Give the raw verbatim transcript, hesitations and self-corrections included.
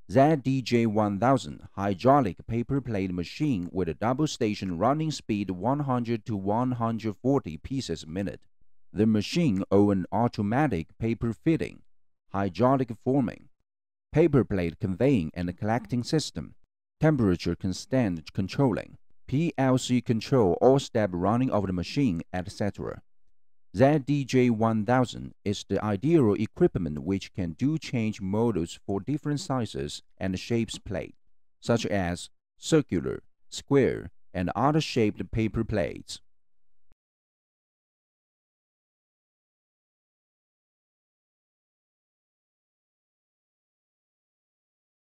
Z D J one thousand hydraulic paper plate machine with a double station running speed one hundred to one hundred forty pieces a minute. The machine owns an automatic paper feeding, hydraulic forming, paper plate conveying and collecting system, temperature constant controlling, P L C control all step running of the machine, et cetera. Z D J one thousand is the ideal equipment which can do change models for different sizes and shapes plate, such as circular, square, and other shaped paper plates.